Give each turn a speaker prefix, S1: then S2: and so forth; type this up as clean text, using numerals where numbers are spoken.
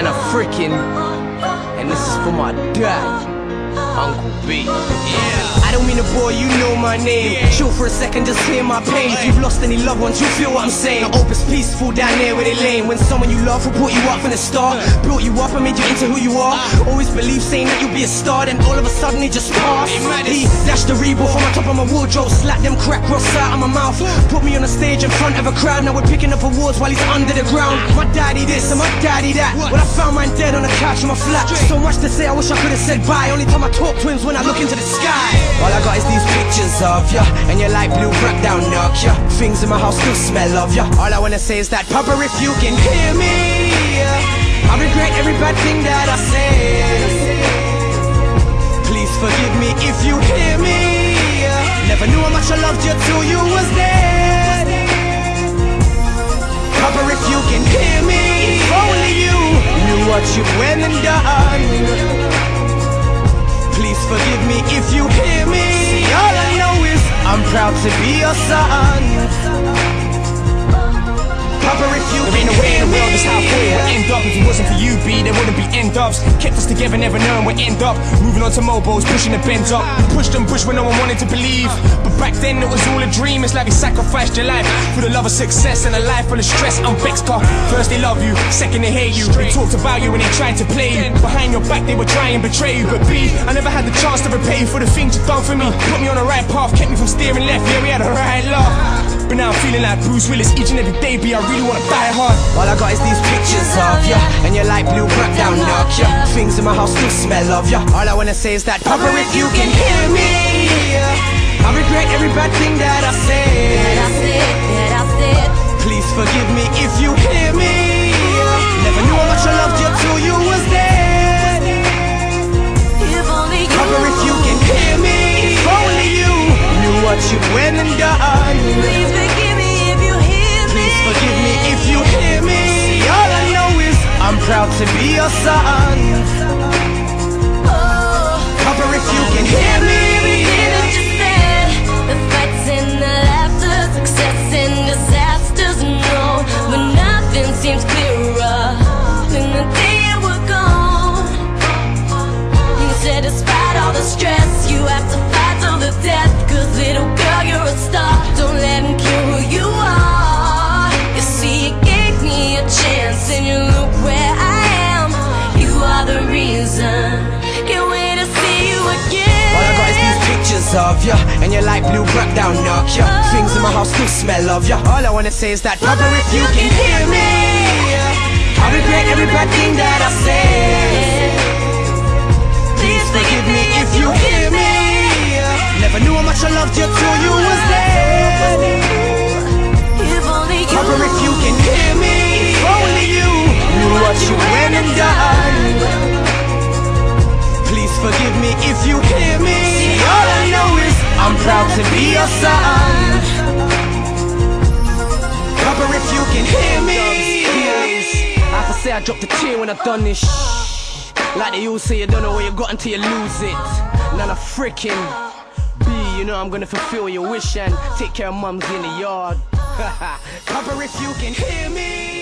S1: Nana freaking, and this is for my dad, Uncle B. Yeah. I don't mean to bore you, know my name. Chill for a second, just hear my pain. If you've lost any loved ones, you feel what I'm saying. I hope it's peaceful down there where they lay. When someone you love who brought you up from the start, built you up and made you into who you are. Always believe saying that you'll be a star, then all of a sudden it just passed. He dashed the Reebok from the top of my wardrobe, slapped them crack rocks out of my mouth, put me on a stage in front of a crowd. Now we're picking up awards while he's under the ground. My daddy this and my daddy that. When I found mine dead on the couch in my flat, so much to say I wish I could have said bye. Only time I talk to him's when I look into the sky. All I got is these pictures of ya, and your light blue crack down knock ya. Things in my house still smell of ya. All I wanna say is that, Papa, if you can hear me, I regret every bad thing that I said. Please forgive me if you hear me. Never knew how much I loved you till you was dead. Papa, if you can hear me, if only you knew what you went and done. Please forgive me if you hear me. See, all I know is I'm proud to be your son. Papa, if you
S2: there ain't no way in the world this how I thought it would end up. If it wasn't for you, B, there wouldn't be end ups. Kept us together, never knowing we'd end up. Moving on to mobiles, pushing the bends up. We pushed and pushed when no one wanted to believe. But back then it was all a dream. It's like we sacrificed your life for the love of success and a life full of stress. I'm vexed, car. First they love you, second they hate you. They talked about you when they tried to play you. Behind your back they would try and betray you. But B, I never had the chance to repay you for the things you've done for me. Put me on the right path, kept me from steering left. Yeah, we had a right laugh. But now I'm feeling like Bruce Willis each and every day, B, I really wanna die hard.
S1: All I got is these pictures of ya, and your light blue crack down knock ya. Things in my house still smell of ya. All I wanna say is that, Papa, if you can hear me, I regret every bad thing that I said. Please forgive me if you hear me. Never knew how much I loved you till you was dead. Papa, if you can hear me, if only you knew what you went and done.
S3: Please forgive me if you hear me.
S1: Please forgive me if you hear me. See, all I know is I'm proud to be your son. Papa, if you can hear me.
S3: Everything that you said, the fights and the laughter, success and disasters, no, when nothing seems clearer than the day you were gone. You said despite all the stress, you have to fight till the death. Cause little girl, you're a star, don't let him kill who you are. You see, you gave me a chance and you look where I am. You are the reason, can't wait to see you again.
S1: All I got is these pictures of ya, and your light blue crack down knock ya. Things in my house still smell of ya. All I wanna say is that, Papa, if you can hear me, I regret every bad thing that I said. Please forgive me if you hear me. Never knew how much I loved you till you was dead.
S3: If only you,
S1: Papa, if you can hear me, if only you knew what you went and done. Please forgive me if you hear me. See, all I know is I'm proud to be your son. Papa, if you can hear me. I have to say I dropped a tear when I done this. Like they all say, you don't know where you got until you lose it. Nana freaking B, you know I'm gonna fulfill your wish and take care of mums in the yard. Papa, if you can hear me.